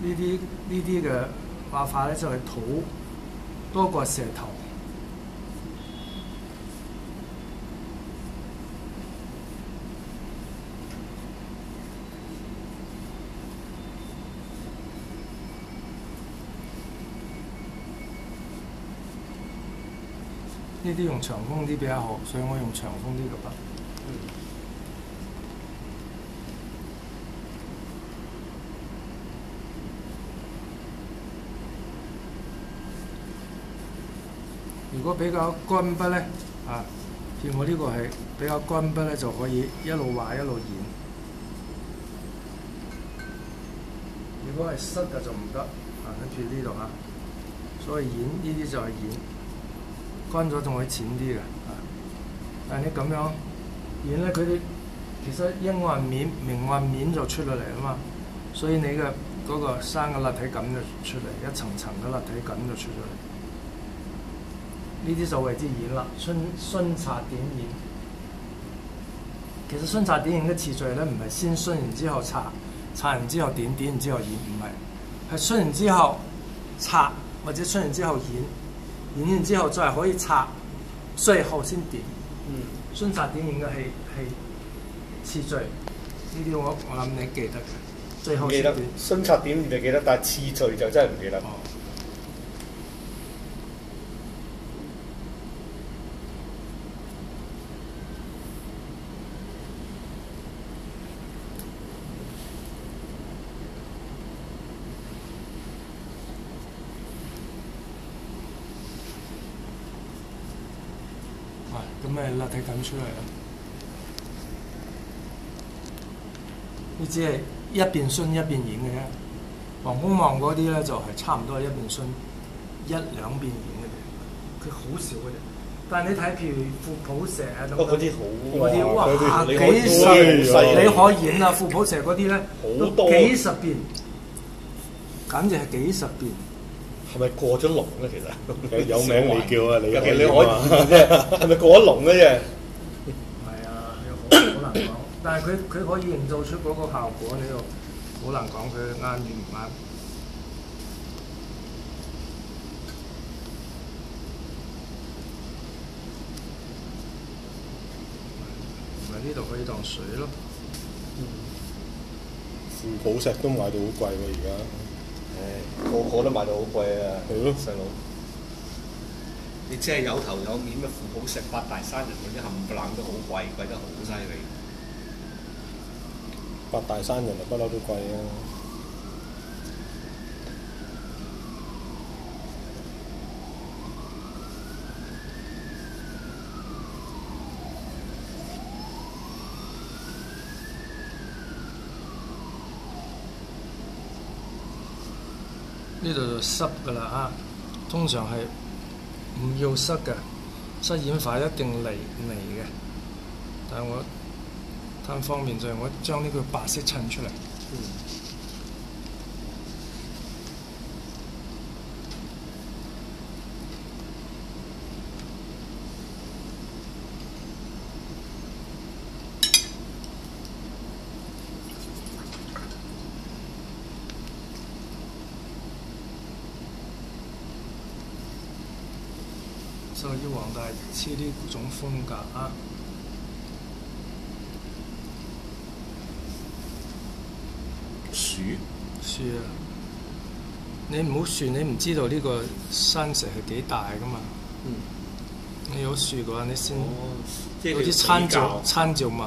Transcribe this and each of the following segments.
啲嘅畫法咧就係土多過石頭。呢啲用長鋒啲比較好，所以我用長鋒啲嘅筆。如果比較乾筆咧，啊，見我呢個係比較乾筆咧，就可以一路畫一路染。如果係濕嘅就唔得，啊，跟住呢度啊，所以染呢啲就係染。乾咗仲會淺啲嘅，但係你咁樣染咧，佢哋其實陰暗面、明暗面就出咗嚟啊嘛，所以你嘅嗰個生嘅立體感就出嚟，一層層嘅立體感就出咗嚟。呢啲就為之染啦，熏擦點染。其實熏擦點染嘅次序咧，唔係先熏完之後擦，擦完之後點，點完之後染，唔係，係熏完之後擦，或者熏完之後染。染完之後再可以擦，最後先點。熏擦點染嘅係次序，呢啲我諗你記得嘅。最後先點。 熏擦點染就記得，但係次序就真係唔記得。 咁咪立體感出嚟啦。你只係一邊熏一邊染嘅啫。黃公望嗰啲咧就係差唔多係一邊熏一兩邊染嘅啫，佢好少嘅啫。但係你睇譬如富普蛇啊咁， 嗰啲好， 嗰啲哇你幾十，你可染啊！富普蛇嗰啲咧都幾十遍，簡直係幾十遍。 係咪過咗龍咧？其實有名你叫啊，你其實你可以啫，係咪過咗龍嘅啫？ 係啊，好難講。但係佢可以營造出嗰個效果，你又好難講佢啱與唔啱。咪呢度可以當水咯。 富普石都賣到好貴喎，而家。 個個都賣到好貴啊！ 係咯， 細佬。你即係有頭有面嘅富普石、八大山人嗰啲冚唪唥都好貴，貴得好犀利。 八大山人就不嬲都貴啊！ 呢度就濕㗎啦嚇，通常係唔要濕嘅，濕染法一定離嘅。但係我貪方便就係我將呢個白色襯出嚟。所以黃大黐呢種風格啊， 樹啊！你唔好樹，你唔知道呢個山石係幾大噶嘛。你有樹嘅話，你先有啲參照物。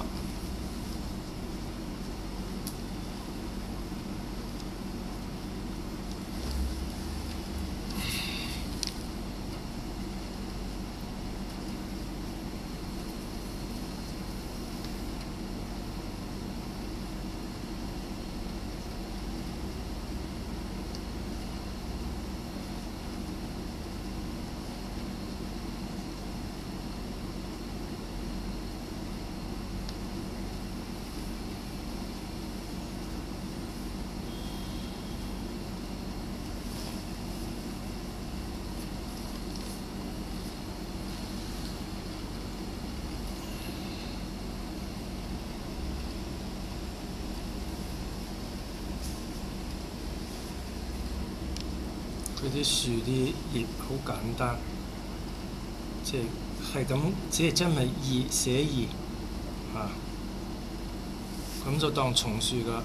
嗰啲樹啲葉好簡單，即係咁，只係真係葉寫葉嚇，咁就當松樹㗎。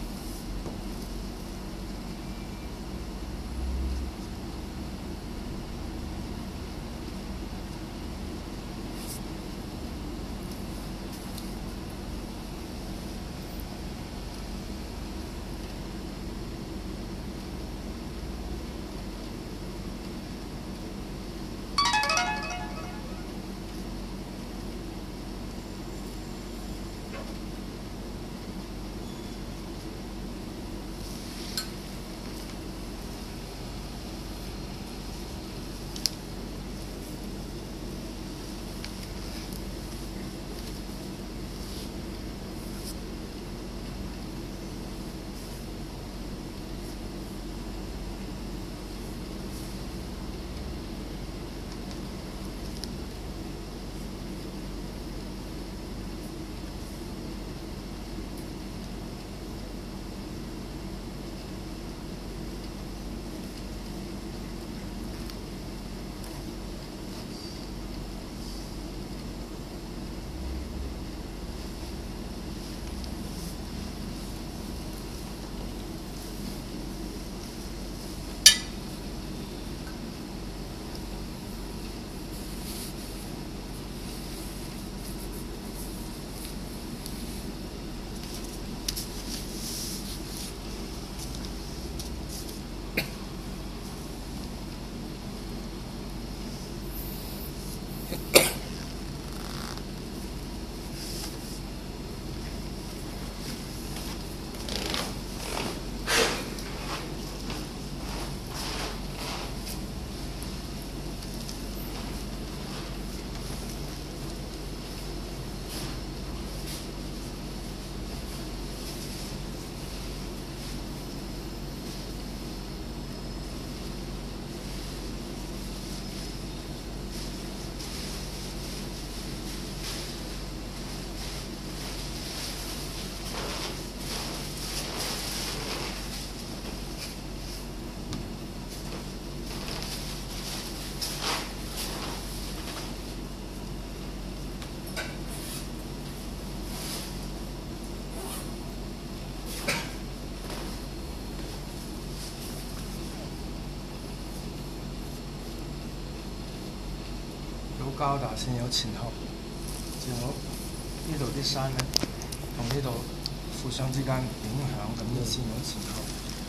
交打先有前後，正好呢度啲山咧同呢度互相之間影響，咁呢先有前後。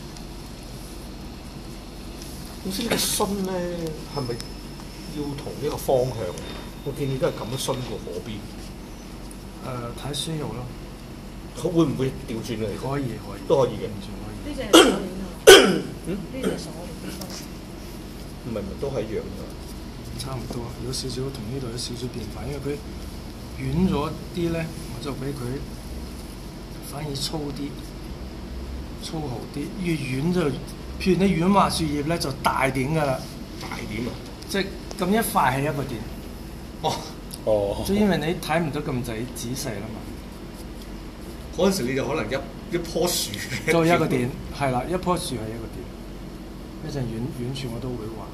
咁先呢個勻咧係咪要同呢個方向？我見你都係咁樣勻過火邊。 睇需要咯。 佢會唔會調轉嚟？ 可以， 都可以嘅。 完全可以。 呢隻係鎖鏈啊！呢隻鎖鏈唔係都係一樣㗎。 差唔多，有少少同呢度有少少變化，因為佢軟咗啲咧，我就俾佢反而粗啲、粗豪啲。越軟就，譬如你軟滑樹葉咧就大點㗎啦。 大點啊！ 即係咁一塊係一個點。 哦。 即係因為你睇唔到咁仔細啦嘛。 嗰陣時你就可能一棵樹就一個點，係啦，一棵樹係一個點。一陣軟樹我都會畫。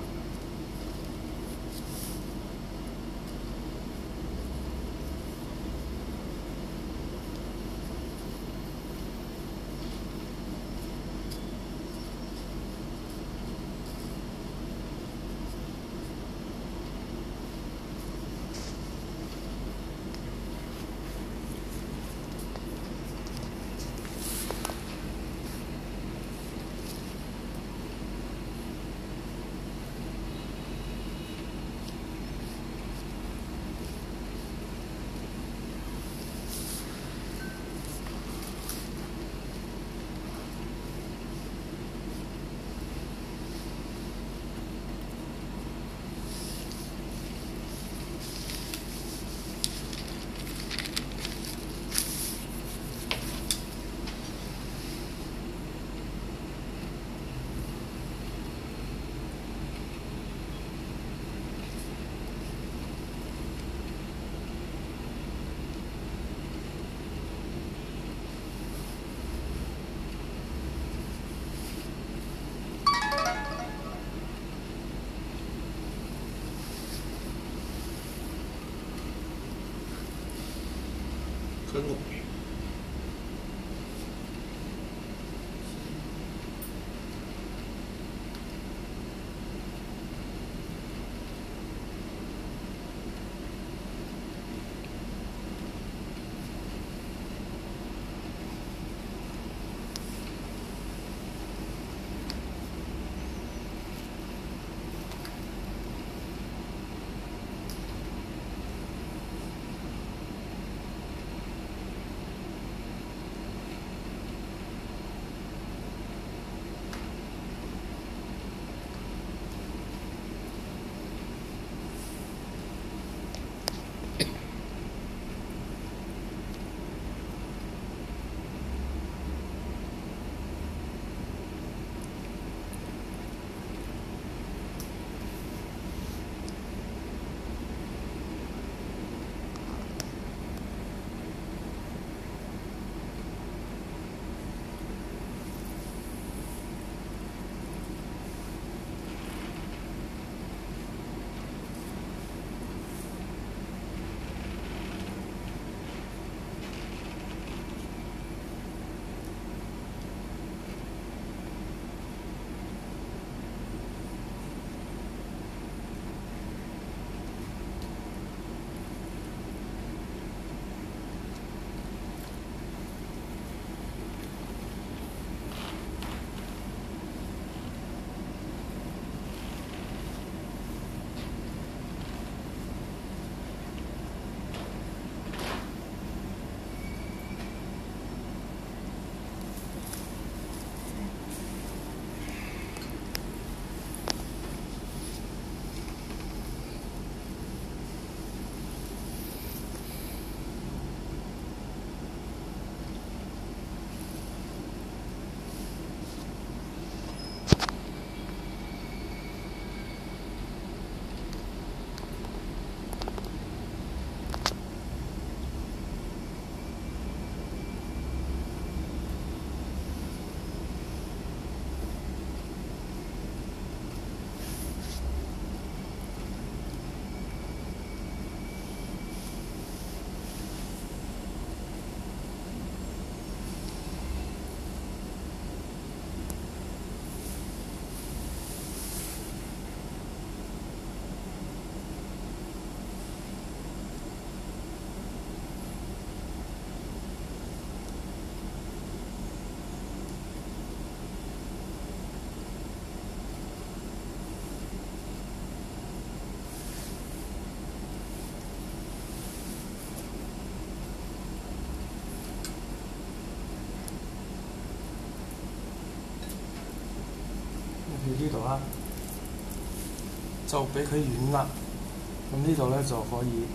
呢度啦，就俾佢軟啦。咁呢度咧就可以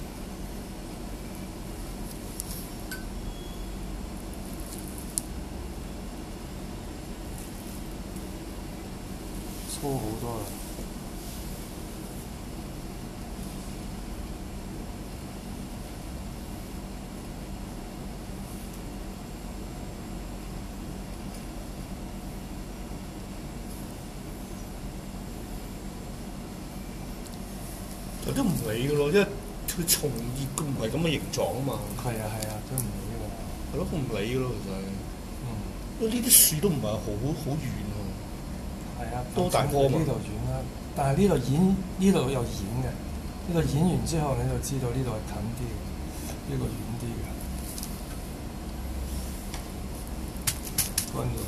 粗好多啦。 佢都唔理嘅咯，因為佢從業佢唔係咁嘅形狀啊嘛。 係啊係啊，都唔理㗎。 係咯，佢唔理嘅咯，其實。因為呢啲樹都唔係好遠喎。 係啊， 多大棵嘛？ 呢度軟啦，但係呢度演呢度有演嘅，呢度演完之後你就知道呢度係近啲嘅，呢個遠啲嘅。乾咗。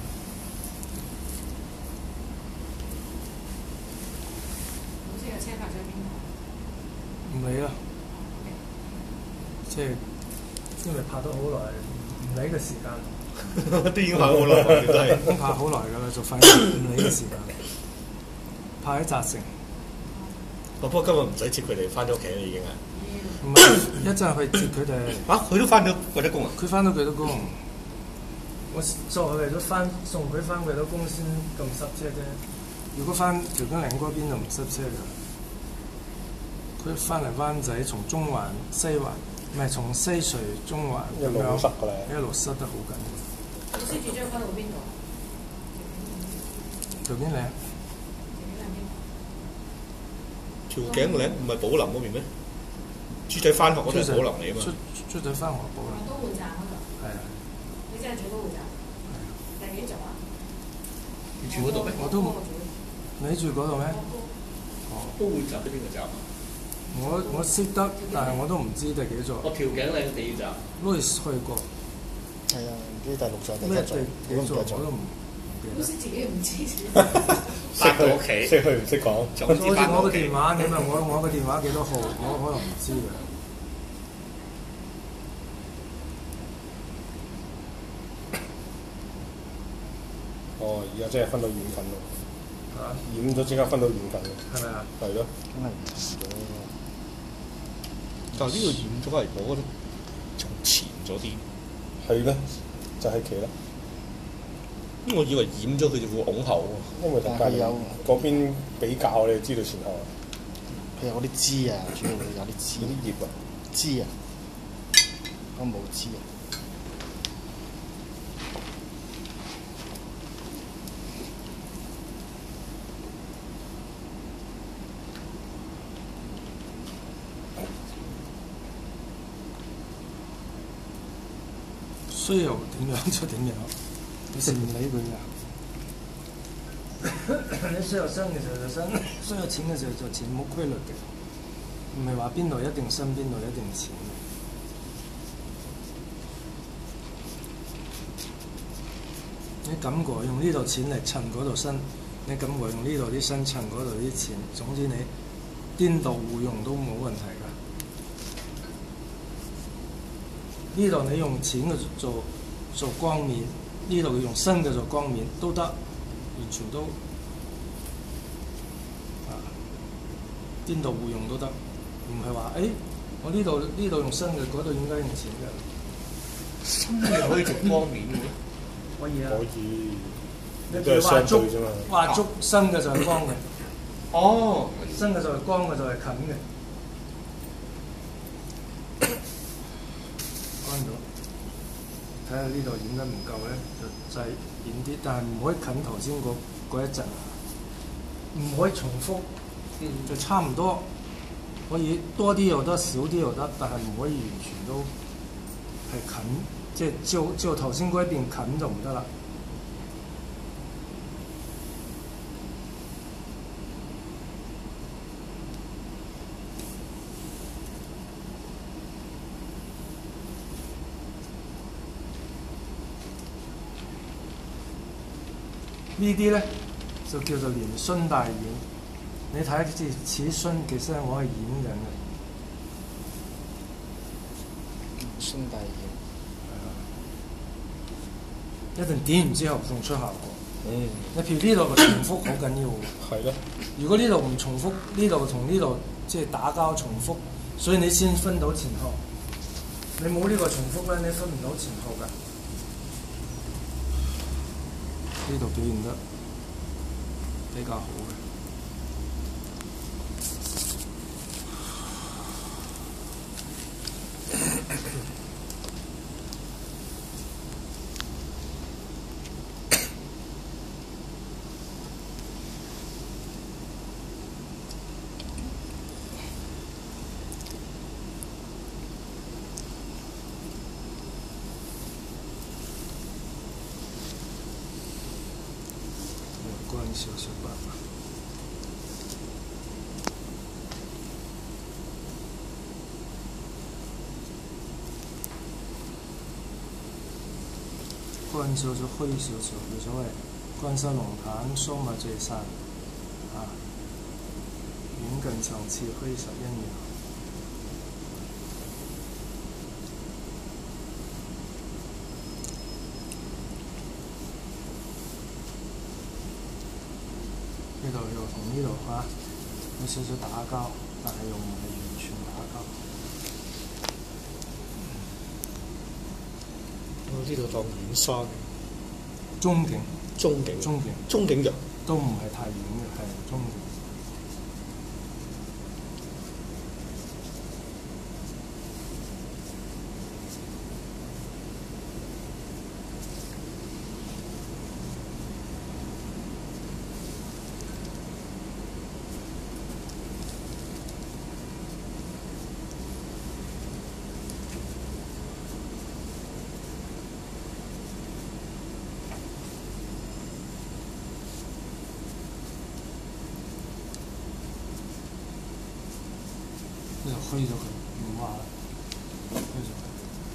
好似個車泊咗邊度？ 唔理啦，即係因為拍咗好耐，唔理個時間。 都已經拍好耐，都係。 已經拍好耐㗎啦，就反正唔理個時間。拍喺澤城。 不過今日唔使接佢哋翻咗屋企啦，已經係。 唔係一陣去接佢哋。 啊！佢都翻咗貴德宮啊？ 佢翻到貴德宮。我就係為咗送佢翻貴德宮先咁塞車啫。如果翻條金嶺嗰邊就唔塞車㗎。佢翻嚟灣仔，從中環、西環，唔係從西隧、中環一路都塞㗎啦， 一路塞得好緊要。 老師住將軍澳邊度？ 條邊嶺？ 條頸嶺唔係寶林嗰邊咩？豬仔翻學嗰度係寶林嚟啊嘛。 豬仔翻學寶林。 都會站嗰度。 係啊。 你真係住都會站？第幾座啊？ 你住嗰度咩？ 我都你住嗰度咩？ 哦，都會站喺邊個站啊？ 我識得，但係我都唔知第幾座。 我調頸嶺地鐵站。 Louis 去過。 係啊，唔知第六座第咩七座， 第幾座我都唔記得。 老師自己唔知。 翻到屋企， 識去唔識講。 好似我個電話，你問我個電話幾多號，我可能唔知嘅。 哦，而家真係分到遠近咯。 嚇？ 染咗即刻分到遠近咯。 係咪啊？ 係咯。 梗係唔同咗。 但係呢度染咗嚟，我覺得仲前咗啲。 係咧，就係其啦。 咁我以為染咗佢就會拱後喎。 因為同隔離嗰邊比較，你就知道前後。 佢有嗰啲枝啊，主要有啲枝。 啲葉啊， 枝啊，我冇枝啊。 需要點樣就點樣，你是唔理佢㗎。你需要生嘅時候就生，需要錢嘅時候就錢，冇規律嘅，唔係話邊度一定生，邊度一定錢。你感覺用呢度錢嚟襯嗰度生，你感覺用呢度啲身襯嗰度啲錢，總之你顛倒互用都冇問題㗎。呢度你用錢嘅做光面，呢度用新嘅做光面都得，完全都顛倒互用都得，唔係話我呢度用新嘅，嗰度應該用錢嘅。 新嘅可以做光面嘅咩？ 可以啊。 可以。 你都係相對啫嘛。 畫竹新嘅就係光嘅。 哦。 新嘅就係光嘅就係近嘅。乾咗，睇下呢度染得唔夠咧，就染啲，但係唔可以近頭先嗰一陣，唔可以重複，就差唔多，可以多啲又得，少啲又得，但係唔可以完全都係近，即係照頭先嗰一邊近就唔得啦。呢啲咧就叫做連孫大染，你睇似孫，其實我係染緊嘅。 孫大染。 一陣點完之後仲出效果。 你譬如呢度嘅重複好緊要喎。 係咯， 如果呢度唔重複，呢度同呢度即係打交重複，所以你先分到前後。你冇呢個重複咧，你分唔到前後㗎。呢度表現得比較好嘅。關少少吧。關少少虛少少，冇所謂。關西龍潭數碼聚散啊，遠近層次虛實因緣。呢度又同呢度嚇有少少打交，但係又唔係完全打交。 我呢度當遠山， 中景， 中景， 中景中景就都唔係太遠嘅，係中景。呢度虛咗佢，唔話啦，虛咗佢。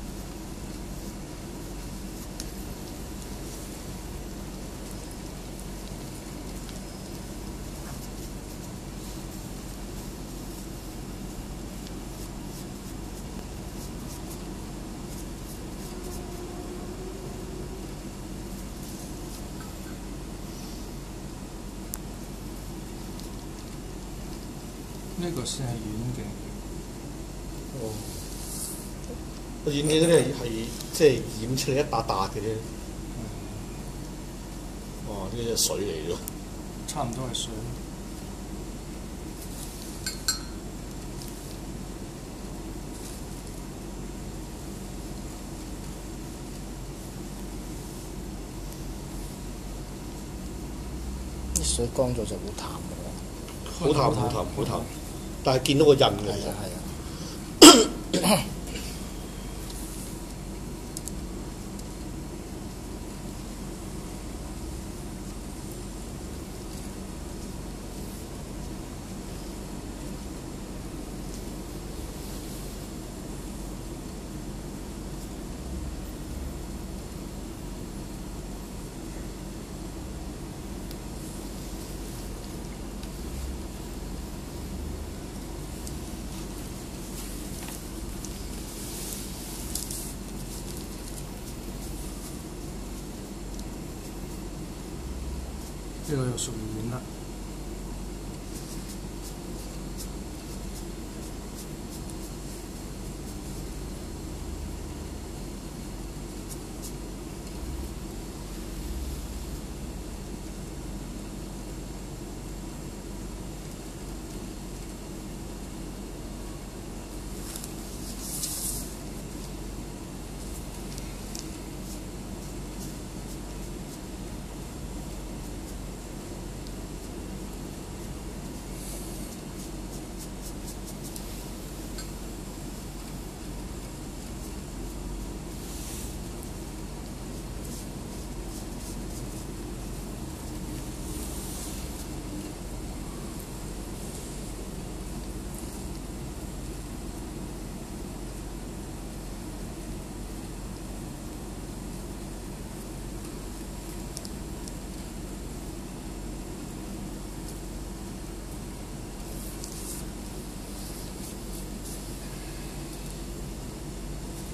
呢個先係遠景。 哦，個遠景嗰啲係即係染出嚟一笪笪嘅啫。哇！呢啲係水嚟咯。 差唔多係水。 啲水乾咗就好淡嘅喎。 好淡，好淡，好淡。但係見到個印嘅。 係啊係啊。 呢個又屬於遠啦。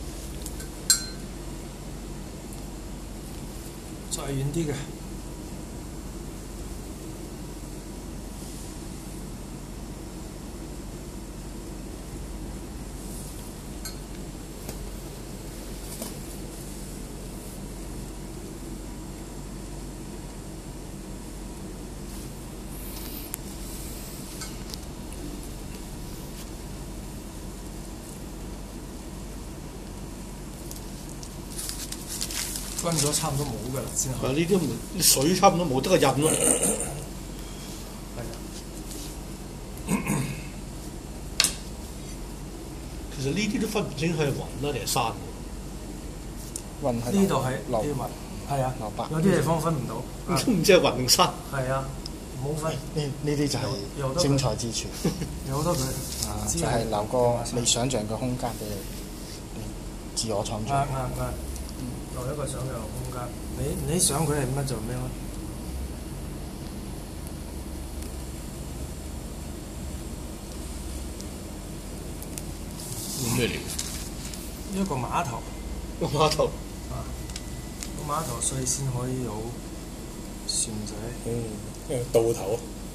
再遠啲嘅。 乾咗差唔多冇㗎啦，之後呢啲冇水差唔多冇得個印咯。 係啊， 其實呢啲都分唔清係雲啦定係山喎。 雲係呢度係流啲雲，係啊流白， 有啲地方分唔到， 都唔知係雲定山。 係啊，冇分， 呢啲就有係精彩之處。 有好多佢啊， 只就係留個未想像嘅空間俾你自我創造。 啱，留一個想像嘅空間。你想佢係乜就咩咯。 咩嚟？ 一個碼頭個碼頭。 啊，個碼頭所以先可以有船仔。 到頭。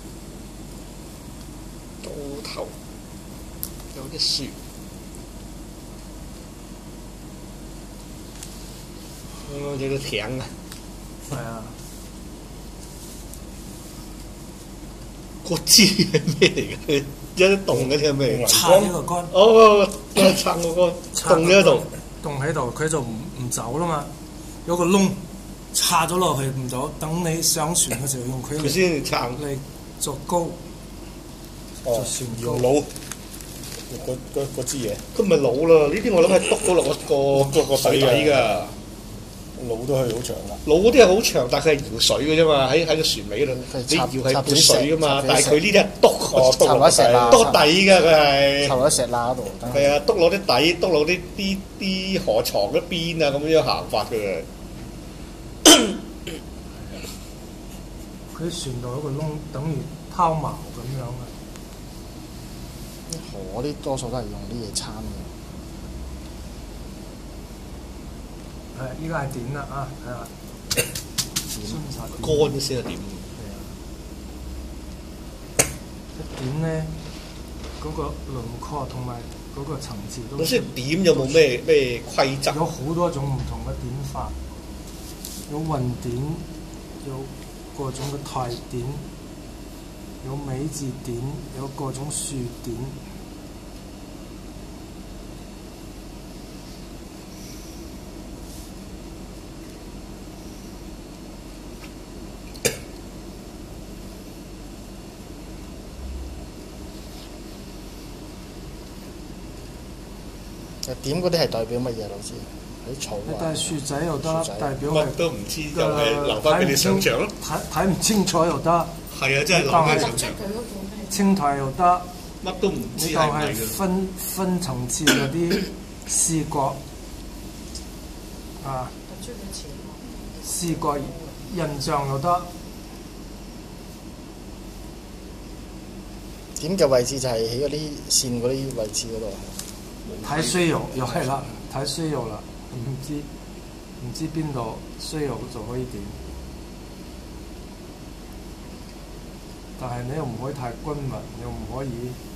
到頭有啲船。有個艇啊！ 係啊， 個支係咩嚟嘅？有啲洞嗰啲係咩嚟？ 插呢個杆， 哦，撐個杆，洞喺度。 洞喺度，佢就唔走啦嘛。有個窿插咗落去唔走，等你上船嘅時候用佢佢先撐。 嚟作高。 哦，搖腦嗰支嘢， 佢唔係腦啦，呢啲我諗係篤到落個水底㗎。 腦都係好長㗎。 腦嗰啲係好長，但係佢係搖水嘅啫嘛，喺個船尾嗰度，你搖係撥水㗎嘛，但係佢呢啲係篤插落石罅， 篤底㗎佢係。 插落石罅嗰度。 係啊，篤落啲底，篤落啲河床嗰邊啊，咁樣行法嘅。 佢船度有個窿，等於拋錨咁樣嘅。 河啲多數都係用啲嘢撐嘅。 係，依家係點啦啊？睇下。 乾先係點？ 係啊。一點咧，嗰個輪廓同埋嗰個層次都。 咁即係點有冇咩規則？ 有好多種唔同嘅點法，有雲點，有各種嘅抬點，有美字點，有各種豎點。 點嗰啲係代表乜嘢？老師喺草啊？ 但係樹仔又得，代表乜都唔知，又係留翻俾你想像咯。 睇唔清楚又得。 係啊，真係留翻想像。 青苔又得。 乜都唔知係咪嘅。分層次嗰啲視覺啊，視覺印象又得。 點嘅位置就係喺嗰啲線嗰啲位置嗰度。 睇需要又係啦，睇需要啦，唔知邊度需要就可以點，但係你又唔可以太均勻，又唔可以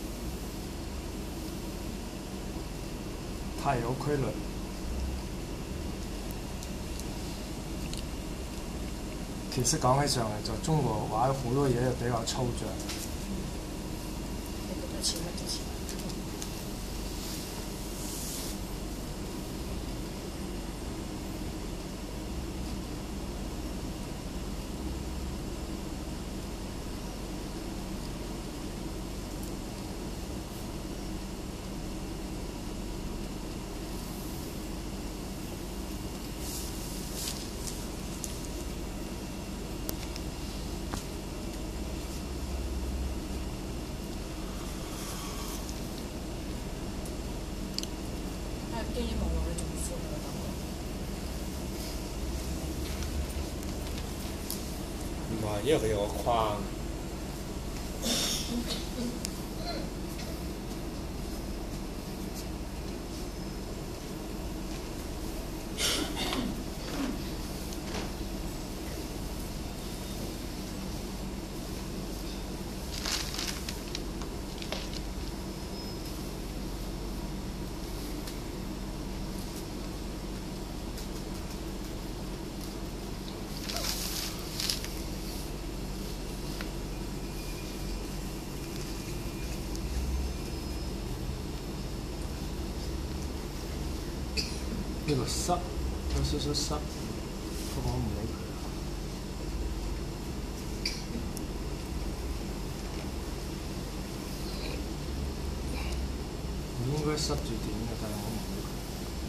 太有規律。其實講起上嚟，就中國話好多嘢就比較抽象。 唔係，因為佢有個框。 呢個濕有少少濕。 不過我唔理佢。應該塞住點嘅，但係我唔理佢。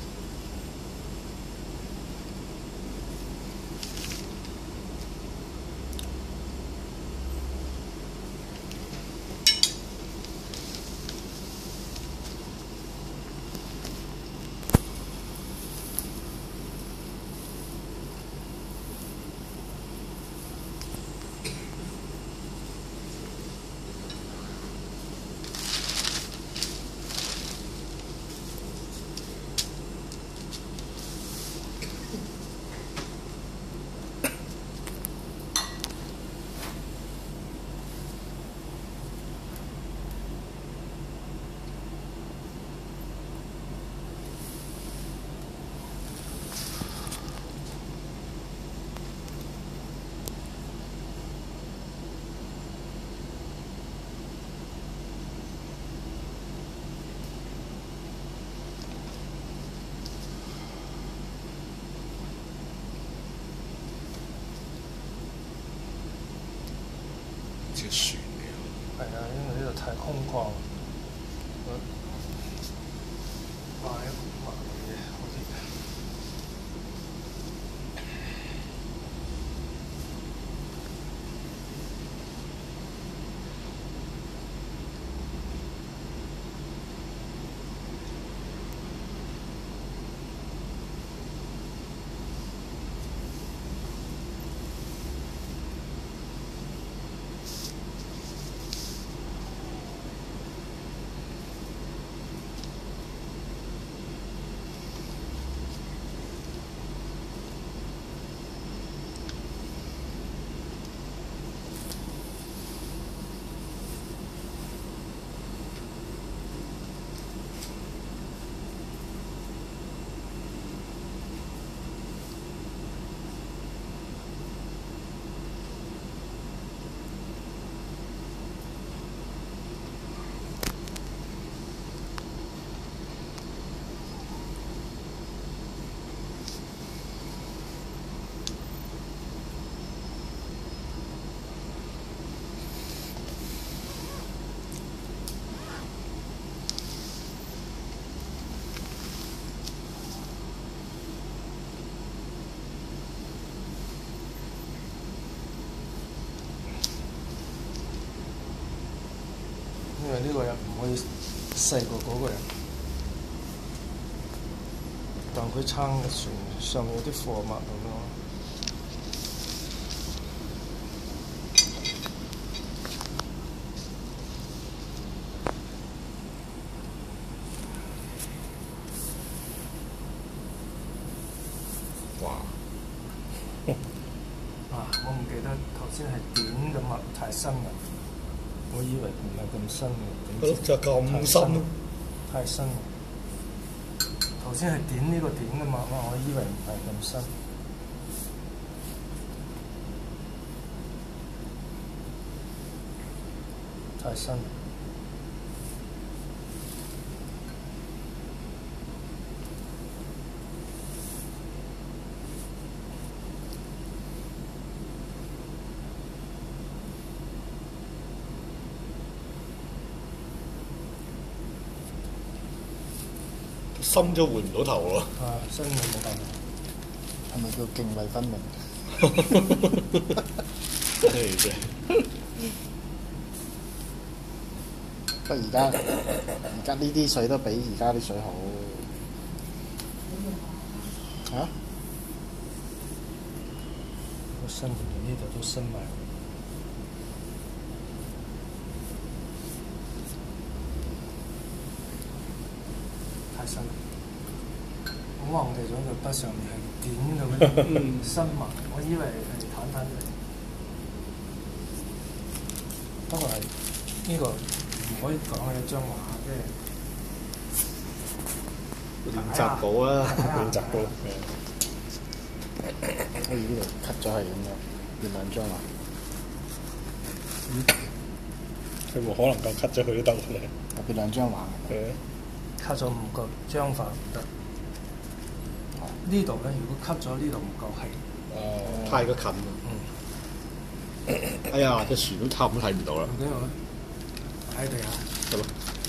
隻船嚟係啊，因為呢度太空曠。哇！一股麻嘅好似。因為呢個人唔可以細過嗰個人，但佢撐嘅船上面有啲貨物咁咯。 哇！ 我唔記得頭先係點嘅嘛，太深啦。我以為唔係咁深嘅，點知就咁深， 太深啦。頭先係點呢個點嘅嘛，我以為唔係咁深。太深。 深咗回唔到頭喎。 深嘅冇辦法。 係咪叫涇渭分明？ 係啫。 不過而家呢啲水都比而家啲水好。嚇？ 個身連呢度都深埋。太深。我忘記咗個筆上面係點咁樣深埋，我以為係淡淡嘅。不過係呢個唔可以講係一張畫嘅。 練習簿啊，練習簿。 我呢度 cut 咗係咁樣，變兩張畫。 佢冇可能夠 cut 咗佢都得嘅。 變兩張畫。 cut 咗唔夠章法唔得。呢度咧，如果 cut 咗呢度唔夠係太過近啦。哎呀，隻船都差唔多睇唔到啦。 唔緊要啦，喺地下。 得咯。